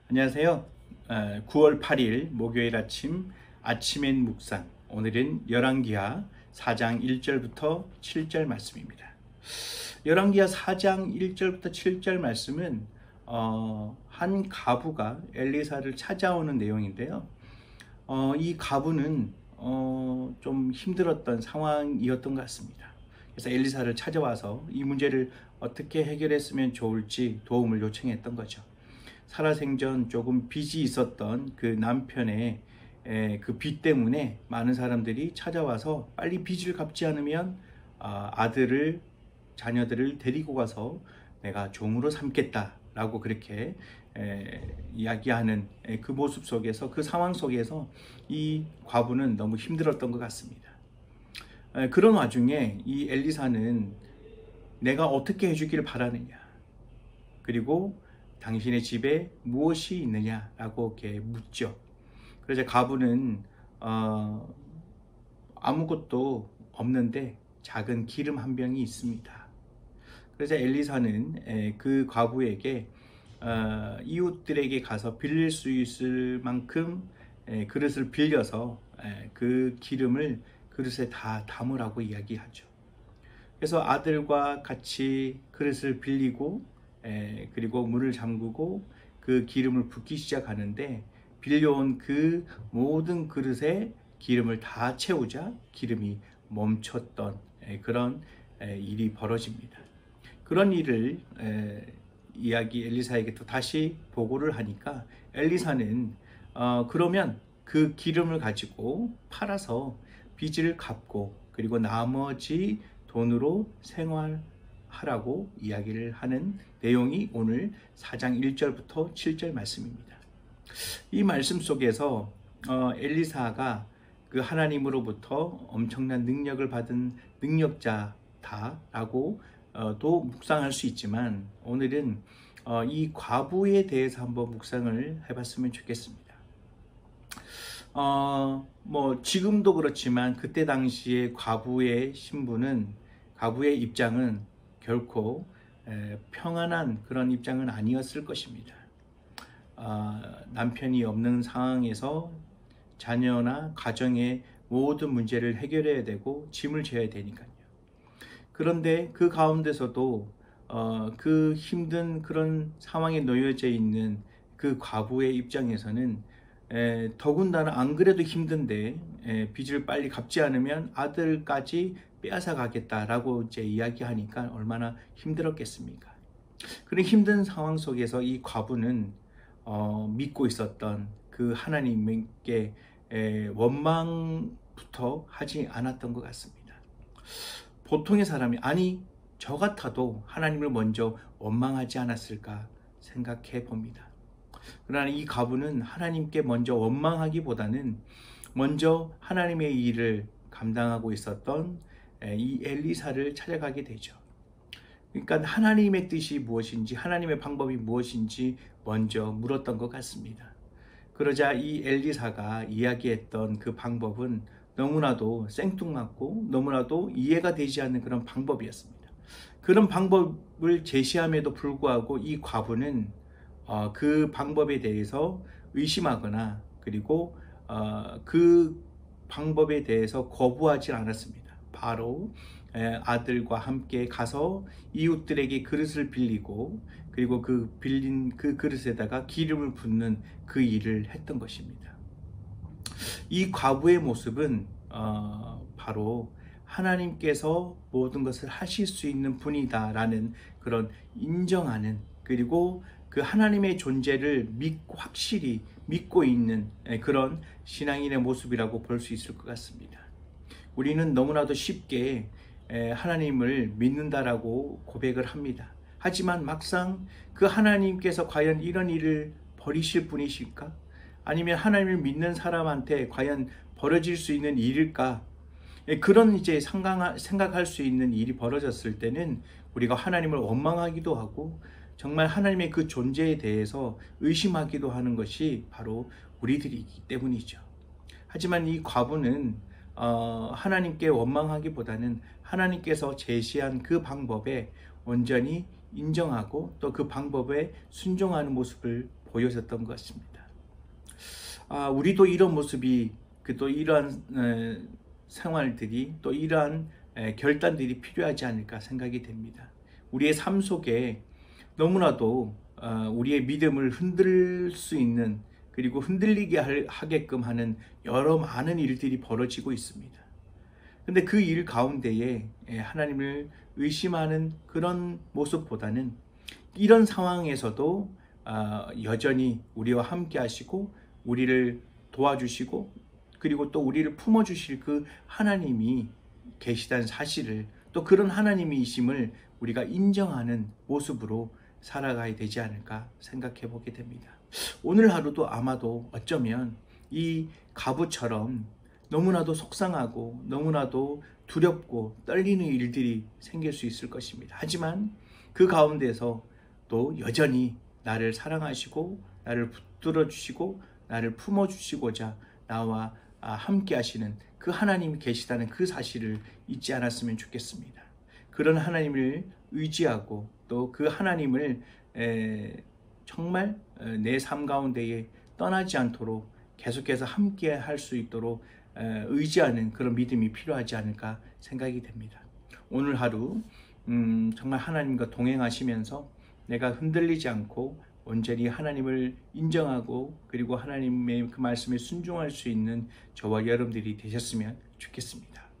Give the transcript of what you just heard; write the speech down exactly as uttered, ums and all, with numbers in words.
안녕하세요. 구월 팔일 목요일 아침 아침엔 묵상. 오늘은 열왕기하 사 장 일 절부터 칠 절 말씀입니다. 열왕기하 사 장 일 절부터 칠 절 말씀은 어, 한 과부가 엘리사를 찾아오는 내용인데요. 어, 이 과부는 어, 좀 힘들었던 상황이었던 것 같습니다. 그래서 엘리사를 찾아와서 이 문제를 어떻게 해결했으면 좋을지 도움을 요청했던 거죠. 살아생전 조금 빚이 있었던 그 남편의 그 빚 때문에 많은 사람들이 찾아와서 빨리 빚을 갚지 않으면 아들을, 자녀들을 데리고 가서 내가 종으로 삼겠다 라고 그렇게 이야기하는 그 모습 속에서, 그 상황 속에서 이 과부는 너무 힘들었던 것 같습니다. 그런 와중에 이 엘리사는 내가 어떻게 해주기를 바라느냐, 그리고 당신의 집에 무엇이 있느냐라고 이렇게 묻죠. 그래서 과부는 어, 아무것도 없는데 작은 기름 한 병이 있습니다. 그래서 엘리사는 그 과부에게 어, 이웃들에게 가서 빌릴 수 있을 만큼 그릇을 빌려서 그 기름을 그릇에 다 담으라고 이야기하죠. 그래서 아들과 같이 그릇을 빌리고 에, 그리고 문을 잠그고 그 기름을 붓기 시작하는데, 빌려온 그 모든 그릇에 기름을 다 채우자 기름이 멈췄던 에, 그런 에, 일이 벌어집니다. 그런 일을 에, 이야기 엘리사에게 또 다시 보고를 하니까 엘리사는 어, 그러면 그 기름을 가지고 팔아서 빚을 갚고 그리고 나머지 돈으로 생활 하라고 이야기를 하는 내용이 오늘 사 장 일 절부터 칠 절 말씀입니다. 이 말씀 속에서 어, 엘리사가 그 하나님으로부터 엄청난 능력을 받은 능력자다라고 어, 또 묵상할 수 있지만, 오늘은 어, 이 과부에 대해서 한번 묵상을 해봤으면 좋겠습니다. 어, 뭐 지금도 그렇지만 그때 당시에 과부의 신분은, 과부의 입장은 결코 평안한 그런 입장은 아니었을 것입니다. 어, 남편이 없는 상황에서 자녀나 가정의 모든 문제를 해결해야 되고 짐을 져야 되니까요. 그런데 그 가운데서도 어, 그 힘든 그런 상황에 놓여져 있는 그 과부의 입장에서는 에, 더군다나 안 그래도 힘든데 에, 빚을 빨리 갚지 않으면 아들까지 빼앗아 가겠다라고 이제 이야기하니까 얼마나 힘들었겠습니까? 그런 힘든 상황 속에서 이 과부는 어, 믿고 있었던 그 하나님께 에, 원망부터 하지 않았던 것 같습니다. 보통의 사람이, 아니 저 같아도 하나님을 먼저 원망하지 않았을까 생각해 봅니다. 그러나 이 과부는 하나님께 먼저 원망하기보다는 먼저 하나님의 일을 감당하고 있었던 이 엘리사를 찾아가게 되죠. 그러니까 하나님의 뜻이 무엇인지, 하나님의 방법이 무엇인지 먼저 물었던 것 같습니다. 그러자 이 엘리사가 이야기했던 그 방법은 너무나도 생뚱맞고 너무나도 이해가 되지 않는 그런 방법이었습니다. 그런 방법을 제시함에도 불구하고 이 과부는 어, 그 방법에 대해서 의심하거나 그리고 어, 그 방법에 대해서 거부하지 않았습니다. 바로 에, 아들과 함께 가서 이웃들에게 그릇을 빌리고 그리고 그 빌린 그 그릇에다가 기름을 붓는 그 일을 했던 것입니다. 이 과부의 모습은 어, 바로 하나님께서 모든 것을 하실 수 있는 분이다라는 그런 인정하는, 그리고 그 하나님의 존재를 믿고 확실히 믿고 있는 그런 신앙인의 모습이라고 볼 수 있을 것 같습니다. 우리는 너무나도 쉽게 하나님을 믿는다라고 고백을 합니다. 하지만 막상 그 하나님께서 과연 이런 일을 버리실 분이실까? 아니면 하나님을 믿는 사람한테 과연 벌어질 수 있는 일일까? 그런 이제 생각할 수 있는 일이 벌어졌을 때는 우리가 하나님을 원망하기도 하고 정말 하나님의 그 존재에 대해서 의심하기도 하는 것이 바로 우리들이기 때문이죠. 하지만 이 과부는 어, 하나님께 원망하기보다는 하나님께서 제시한 그 방법에 온전히 인정하고 또 그 방법에 순종하는 모습을 보여졌던 것 같습니다. 아, 우리도 이런 모습이 그 또 이러한 에, 생활들이 또 이러한 에, 결단들이 필요하지 않을까 생각이 됩니다. 우리의 삶 속에 너무나도 어, 우리의 믿음을 흔들 수 있는 그리고 흔들리게 할, 하게끔 하는 여러 많은 일들이 벌어지고 있습니다. 근데 그 일 가운데에 하나님을 의심하는 그런 모습보다는 이런 상황에서도 여전히 우리와 함께 하시고 우리를 도와주시고 그리고 또 우리를 품어주실 그 하나님이 계시다는 사실을 또 그런 하나님이심을 우리가 인정하는 모습으로 살아가야 되지 않을까 생각해 보게 됩니다. 오늘 하루도 아마도 어쩌면 이 가부처럼 너무나도 속상하고 너무나도 두렵고 떨리는 일들이 생길 수 있을 것입니다. 하지만 그 가운데서 또 여전히 나를 사랑하시고 나를 붙들어 주시고 나를 품어 주시고자 나와 함께 하시는 그 하나님이 계시다는 그 사실을 잊지 않았으면 좋겠습니다. 그런 하나님을 의지하고 또 그 하나님을 에, 정말 내 삶 가운데에 떠나지 않도록 계속해서 함께 할 수 있도록 의지하는 그런 믿음이 필요하지 않을까 생각이 됩니다. 오늘 하루 음, 정말 하나님과 동행하시면서 내가 흔들리지 않고 온전히 하나님을 인정하고 그리고 하나님의 그 말씀에 순종할 수 있는 저와 여러분들이 되셨으면 좋겠습니다.